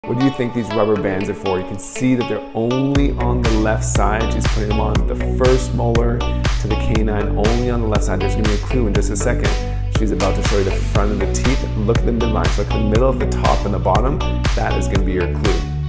What do you think these rubber bands are for? You can see that they're only on the left side. She's putting them on the first molar to the canine, only on the left side. There's gonna be a clue in just a second. She's about to show you the front of the teeth. Look at the midline, so look at the middle of the top and the bottom. That is gonna be your clue.